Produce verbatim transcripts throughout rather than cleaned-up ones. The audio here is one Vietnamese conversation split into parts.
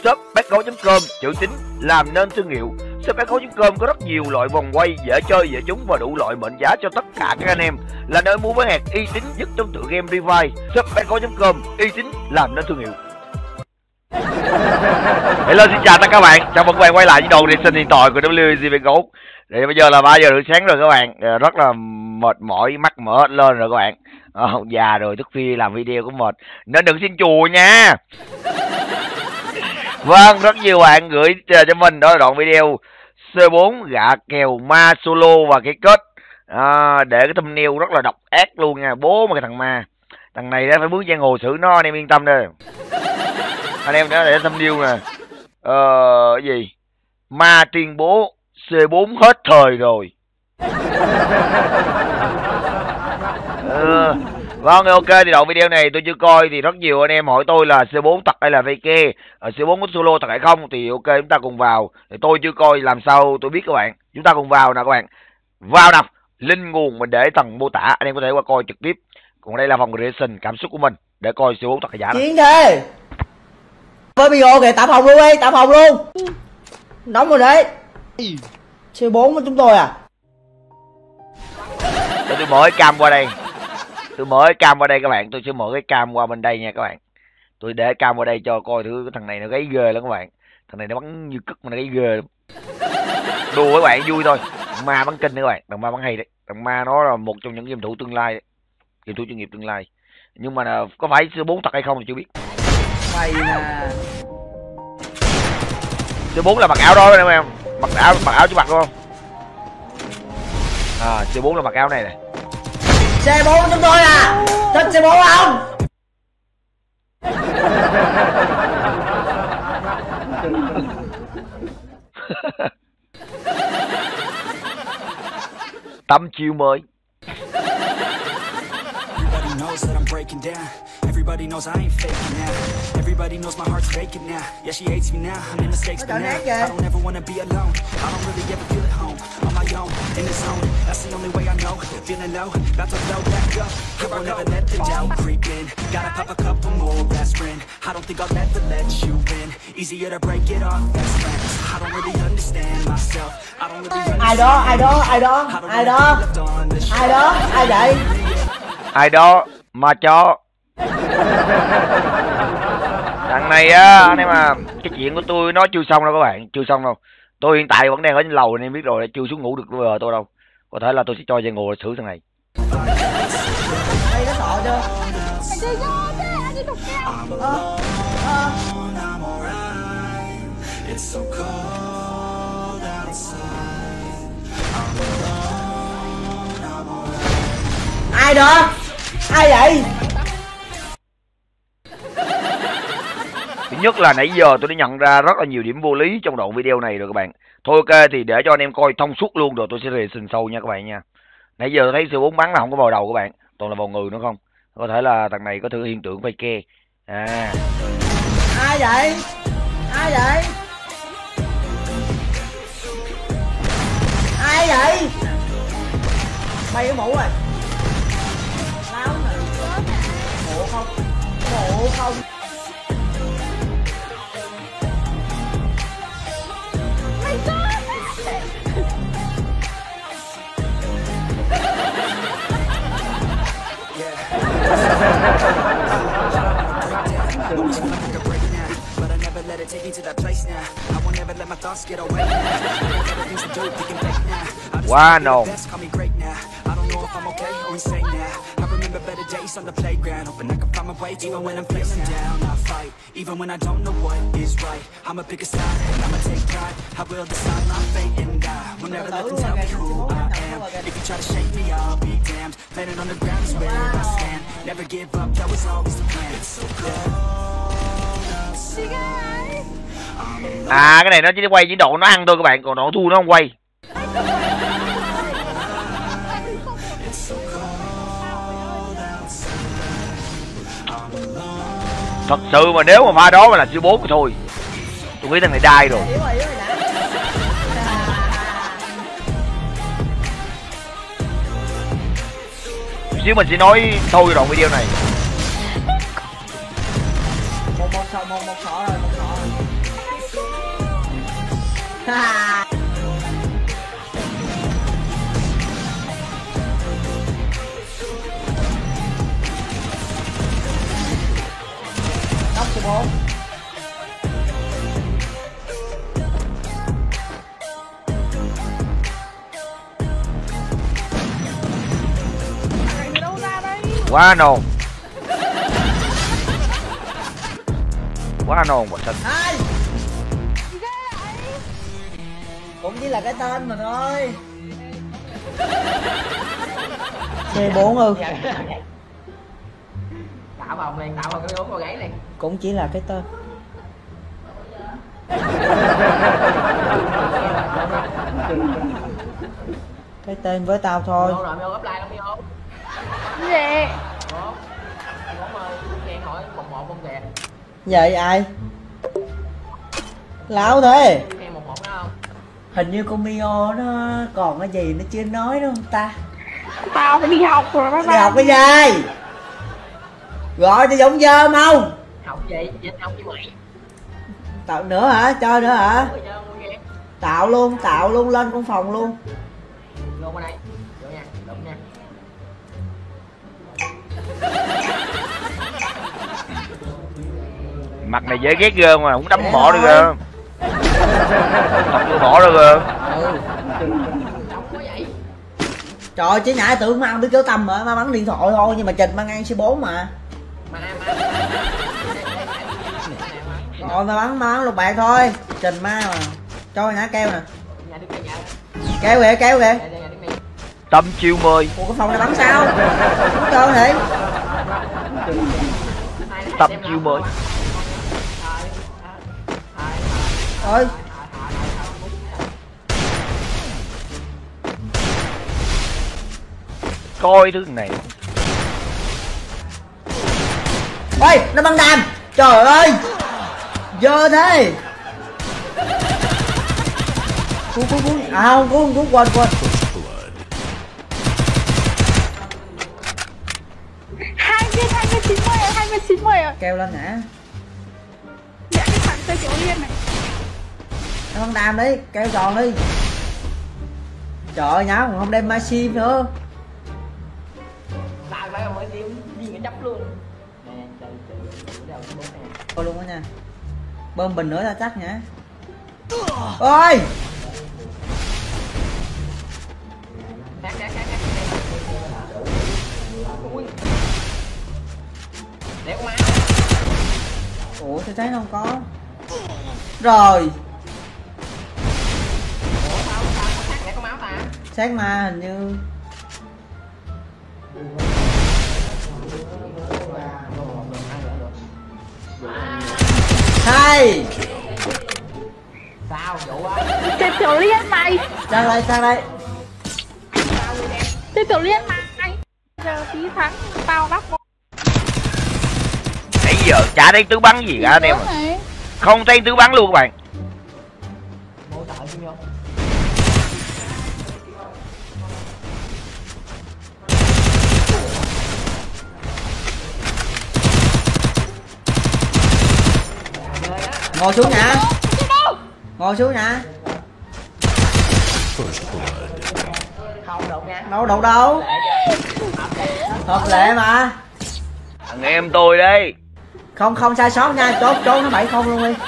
shop bát gấu chấm com, chữ tín làm nên thương hiệu. Shop bát gấu chấm com có rất nhiều loại vòng quay dễ chơi dễ trúng và đủ loại mệnh giá cho tất cả các anh em, là nơi mua bán hàng uy tín nhất trong tựa game Free Fire. Shop bát gấu chấm com, uy tín làm nên thương hiệu. Hello, xin chào tất cả các bạn, chào mừng các bạn quay lại với đồ racing hiện tại của W G bát gấu. Thì bây giờ là ba giờ rưỡi sáng rồi các bạn, rất là mệt mỏi, mắt mở hết lên rồi các bạn. À, già rồi thức khuya làm video cũng mệt nên đừng xin chùa nha. Vâng, rất nhiều bạn gửi cho mình đó là đoạn video C bốn gạ kèo ma solo và cái kết à, để cái thumbnail rất là độc ác luôn nha. Bố mà cái thằng ma, thằng này đã phải bước giang hồ xử nó, anh em yên tâm đây. Anh em đã để thumbnail nè, ờ cái gì ma tuyên bố C bốn hết thời rồi. Ừ. Vâng, ok, thì đoạn video này tôi chưa coi thì rất nhiều anh em hỏi tôi là C bốn thật hay là fake, ở C bốn có solo thật hay không, thì ok chúng ta cùng vào. Thì tôi chưa coi làm sao tôi biết các bạn. Chúng ta cùng vào nè các bạn. Vào nè, link nguồn mình để tầng mô tả, anh em có thể qua coi trực tiếp. Còn đây là phòng racing cảm xúc của mình để coi C bốn thật hay giả. Chiến thế. Với video kìa, tạm hồng luôn đi, tạm hồng luôn. Đóng rồi đấy. C bốn của chúng tôi à. Để tôi mở cái cam qua đây. Tôi mở cái cam qua đây các bạn, tôi sẽ mở cái cam qua bên đây nha các bạn. Tôi để cam qua đây cho coi thử cái thằng này nó gáy ghê lắm các bạn. Thằng này nó bắn như cất mà nó gáy ghê lắm. Đùa các bạn vui thôi. Thằng ma bắn kinh nữa các bạn, thằng ma bắn hay đấy. Thằng ma nó là một trong những game thủ tương lai đấy. Game thủ chuyên nghiệp tương lai. Nhưng mà có phải C bốn thật hay không thì chưa biết. Mày nè. C bốn là mặc áo đó em em. Mặc áo mặc áo chứ mặc đúng không? À, C bốn là mặc áo này này. C bốn chúng tôi à. Thích C bốn không? Tấm chiêu mới. Everybody knows I ain't faking now. Everybody knows my heart's faking now. Yeah, she hates me now. I made mistakes, but now I don't ever wanna be alone. I don't really ever feel at home. On my own, in the zone. That's the only way I know. Feeling low, about to blow back up. I won't ever let the doubt creep in. Gotta pop a couple more aspirin. I don't think I'll ever let you in. Easier to break it off best friends. I don't really understand myself. I don't really understand. Ai đó, ai đó, ai đó, ai đó, ai đó, ai vậy? Ai đó mà cho. Thằng này á anh em à, cái chuyện của tôi nói chưa xong đâu các bạn, chưa xong đâu. Tôi hiện tại vẫn đang ở trên lầu nên biết rồi, chưa xuống ngủ được bây giờ tôi đâu. Có thể là tôi sẽ cho Giang Hồ xử thằng này. Đây nó sợ chưa? Anh đi vô chứ, anh đi đục kia. Ờ, ờ. Ai đó? Ai vậy? Thứ nhất là nãy giờ tôi đã nhận ra rất là nhiều điểm vô lý trong đoạn video này rồi các bạn. Thôi ok thì để cho anh em coi thông suốt luôn rồi tôi sẽ racing sâu nha các bạn nha. Nãy giờ tôi thấy C bốn bắn là không có vào đầu các bạn, toàn là vào người nữa không. Có thể là thằng này có thử hiện tượng fake ke. À. Ai vậy? Ai vậy? Ai vậy? Bay cái mũ rồi. Láo nè. Bộ không? Bộ không? Mày có Quá nồng. On the playground, hoping I can find my way. Even when I'm feeling down, I fight. Even when I don't know what is right, I'ma pick a side and I'ma take pride. I will decide my fate and I will never let them tell me who I am. If you try to shake me, I'll be damned. Landing on the ground is where I stand. Never give up, that was always the plan. It's so cold. À cái này nó chỉ quay chỉ độ nó ăn thôi các bạn, còn độ thu nó không quay. Thật sự mà nếu mà pha đó mà là C bốn thì thôi, tôi nghĩ thằng này đai rồi. Xíu mình sẽ nói thôi đoạn video này. Một một sọ, một một sọ rồi, một sọ rồi. Nóc số bốn. Thằng đâu ra đây? Quá nôn. Quá nôn một xanh. Hai. Gì ghê vậy? Cũng chỉ là cái tên mà thôi. C bốn ư? Tạo vòng liền, tạo vòng cái bốn vào gáy liền. Cũng chỉ là cái tên. Cái tên với tao thôi. Vô rồi, vô offline lắm vô. Gì vậy? Bốn. Bốn ơi, nghe hỏi một một không kìa. Vậy ai? Lão thế. Nghe một một đó không? Hình như con Mio nó còn cái gì nó chưa nói đúng không ta? Tao phải đi học rồi bye Đi bye. học cái gì? Gọi cho Dũng Dơm không? Học gì? Dịch học gì mày? Tạo nữa hả? Cho nữa hả? Bây giờ mua ghét. Tạo luôn, tạo luôn lên con phòng luôn. Vô qua đây. Vô nha, đúng nha. Mặt này dễ ghét ghê mà, không đấm Dễ mỏ được thôi. kìa. Không được mỏ được kìa. Ừ. Không có vậy. Trời ơi, chứ nãy tưởng mang biết kéo tầm mà, mà bắn điện thoại thôi nhưng mà Trình mang ngang C bốn mà. Mà mà. Rồi mà bắn bắn lục bạc thôi. Trình ma mà. Cho nãy keo nè. Nhà đi nhà. Keo kìa, keo kìa. Nhà đi nhà đi. Tâm chiêu mười. Ủa cái phòng này bắn sao? Bắn trơn vậy? Tâm chiêu mười. Ôi. Coi thứ này. Ôi, nó bắn đam. Trời ơi. Dơ thế. Cú cú cú. À không, cú cú quên quên. Hai viên hai viên chín mươi hai viên chín mươi rồi. Keo lên nè. Dạ cái thằng chơi Tiểu Liên này. Nó bắn đam đi, keo tròn đi. Trời ơi, nhá còn không đem maxim nữa. Tao phải mới tím đi cái chấp luôn. Nè, chơi chơi đâu cái bốn nè. Thôi luôn đó nha. Bơm bình nữa là chắc nhá. Ôi. Khác khác khác khác. Ui. Để con má. Ủa sao thấy nó không có. Rồi. Ủa sao sao khác để có máu ta? Sát ma hình như. Hai. Sao vụ á? Chơi Tiểu Liên mày. Sang đây, sang đây. Chơi Tiểu Liên mày. Giờ tí thắng tao bắt một. Nãy giờ chả thấy tứ bắn gì cả anh em. Này. Không thấy tứ bắn luôn các bạn. Mua sợ chứ vô. Ngồi xuống nè. Ngồi xuống nè. Không được nha. Đâu đâu đâu. Hợp lệ mà. Thằng em tôi đây. Không không sai sót nha, chốt chốt nó bảy không luôn đi.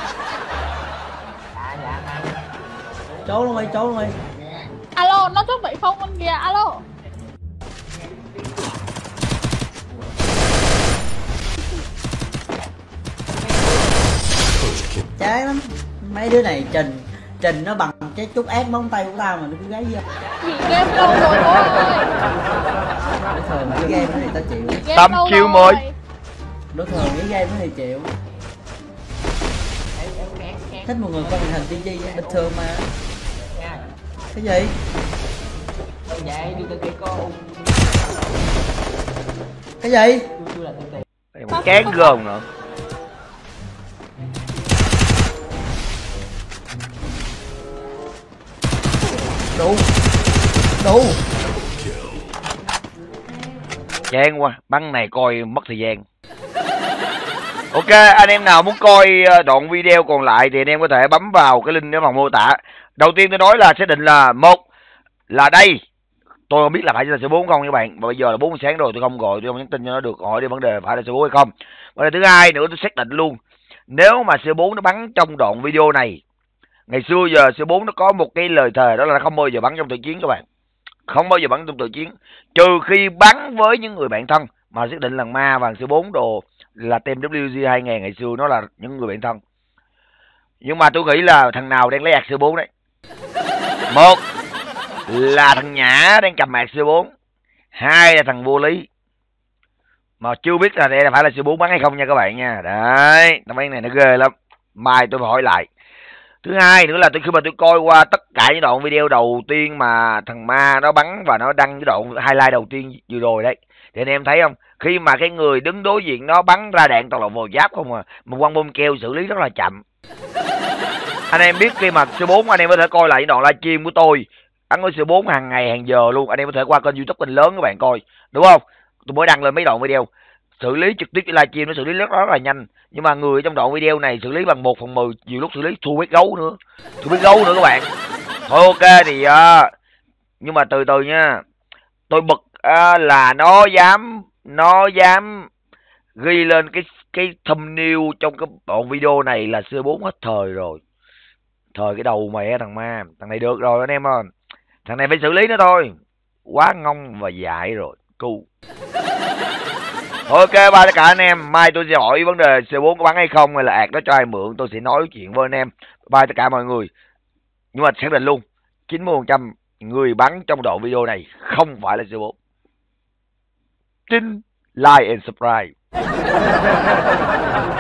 Dạ dạ dạ. Chốt luôn đi, chốt luôn đi. Alo, nó chốt bảy không con kìa, alo. Chán lắm. Mấy đứa này Trình Trình nó bằng cái chút ép móng tay của tao mà nó cứ gáy vô. Nghỉ game lâu rồi bố ơi. Đối thường cái game đó thì tao chịu. Nghỉ game Tâm lâu chiêu rồi. mười. Đối thường cái game đó thì chịu. Em em kén kén Thích một người coi màn hình ti vi bình thường mà. nha. Cái gì? Vậy đi từ kia cô. Cái gì? Tôi tôi là tôi tiền. Đây một chán gồm nữa. Đủ. Đủ. Chán quá, bắn này coi mất thời gian. Ok, anh em nào muốn coi đoạn video còn lại thì anh em có thể bấm vào cái link ở phần mô tả. Đầu tiên tôi nói là xác định là một là đây, tôi không biết là phải là số bốn không các bạn, mà bây giờ là bốn giờ sáng rồi tôi không gọi, tôi không nhắn tin cho nó được, hỏi đi vấn đề phải là số bốn hay không. Và thứ hai nữa tôi xác định luôn, nếu mà C bốn nó bắn trong đoạn video này, ngày xưa giờ C bốn nó có một cái lời thề, đó là nó không bao giờ bắn trong tự chiến các bạn, không bao giờ bắn trong tự chiến, trừ khi bắn với những người bạn thân mà xác định là ma và C bốn đồ là team W G hai nghìn ngày xưa nó là những người bạn thân. Nhưng mà tôi nghĩ là thằng nào đang lấy ạc C bốn đấy. Một là thằng Nhã đang cầm ạc C bốn, hai là thằng vô lý mà chưa biết là đây là phải là C bốn bắn hay không nha các bạn nha. Đấy, tấm bán này nó ghê lắm, mai tôi phải hỏi lại. Thứ hai nữa là tôi khi mà tôi coi qua tất cả những đoạn video đầu tiên mà thằng ma nó bắn và nó đăng cái đoạn highlight đầu tiên vừa rồi đấy, thì anh em thấy không, khi mà cái người đứng đối diện nó bắn ra đạn toàn là vào giáp không à, mà quăng bom keo xử lý rất là chậm. Anh em biết khi mà C bốn anh em có thể coi lại những đoạn livestream của tôi bắn với C bốn hàng ngày hàng giờ luôn, anh em có thể qua kênh YouTube kênh lớn các bạn coi, đúng không? Tôi mới đăng lên mấy đoạn video xử lý trực tiếp cái livestream, nó xử lý rất, rất là nhanh, nhưng mà người trong đoạn video này xử lý bằng một phần mười, nhiều lúc xử lý thua biết gấu nữa, thua biết gấu nữa các bạn. Thôi ok thì uh, nhưng mà từ từ nha, tôi bực uh, là nó dám nó dám ghi lên cái cái thumbnail trong cái đoạn video này là C bốn hết thời rồi, thời cái đầu mẹ thằng ma, thằng này được rồi anh em ơi, thằng này phải xử lý nó thôi, quá ngông và dại rồi cu. Ok ba tất cả anh em, mai tôi sẽ hỏi vấn đề C bốn có bắn hay không hay là ạc nó cho ai mượn, tôi sẽ nói chuyện với anh em. Bye tất cả mọi người. Nhưng mà xác định luôn, chín mươi phần trăm người bắn trong đoạn video này không phải là C bốn. Tin, like and subscribe.